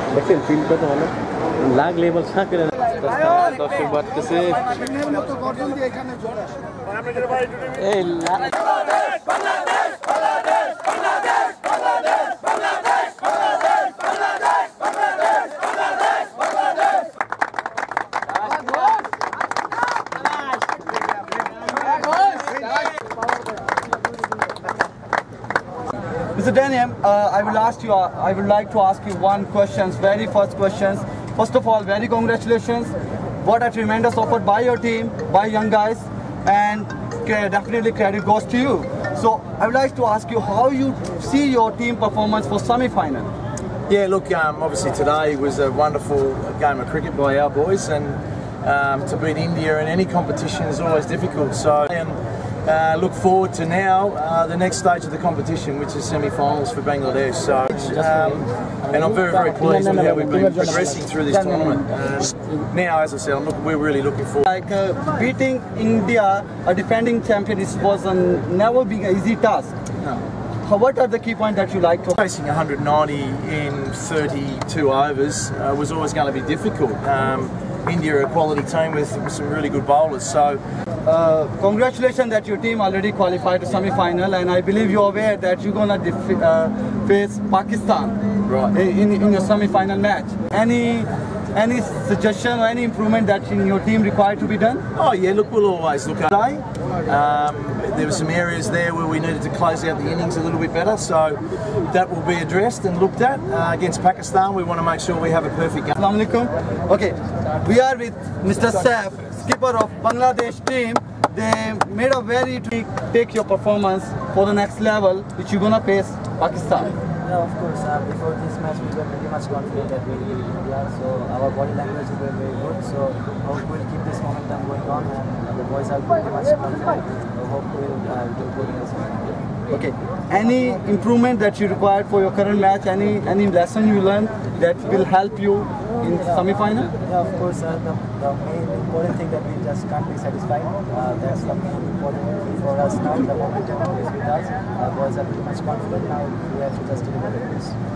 দেখছেন ফিল কত ভালো লাগ লেভেল সাকের দর্শক বাড়তেছে এই Mr. Daniel, I would like to ask you one question, very first question. First of all, very congratulations. What a tremendous effort by your team, by young guys, and definitely credit goes to you. So I would like to ask you how you see your team performance for semi-final. Yeah, look, obviously today was a wonderful game of cricket by our boys, and to beat India in any competition is always difficult. So. Look forward to now the next stage of the competition, which is semi-finals for Bangladesh. So, and I'm very, very pleased with how we've been progressing through this tournament. Now, as I said, we're really looking forward. Like beating India, a defending champion, was never being an easy task. No. What are the key points that you like to? Facing 190 in 32 overs was always going to be difficult. India are a quality team with some really good bowlers. So. Congratulations that your team already qualified to semi-final, and I believe you're aware that you're gonna face Pakistan in your semi-final match. Any suggestion or any improvement that in your team required to be done? Oh yeah, look, we'll always look at it. There were some areas there where we needed to close out the innings a little bit better, so that will be addressed and looked at. Against Pakistan, we want to make sure we have a perfect game. Assalamu alaikum. Okay, we are with Mr. Saif, skipper of Bangladesh team. They made a very take your performance for the next level, which you're gonna face Pakistan. Yeah, of course. Before this match, we were pretty much confident that we will beat India. So our body language were very good. So hope we'll keep this momentum going on, and the boys are pretty much confident. So hope we'll do good in this match. Okay. Any improvement that you required for your current match? Any lesson you learned that will help you in semi-final? Yeah, of course. The main important thing that we just can't be satisfied. That's the main important thing for us now. The momentum is with us. Boys are pretty much confident now. We have to just deliver this.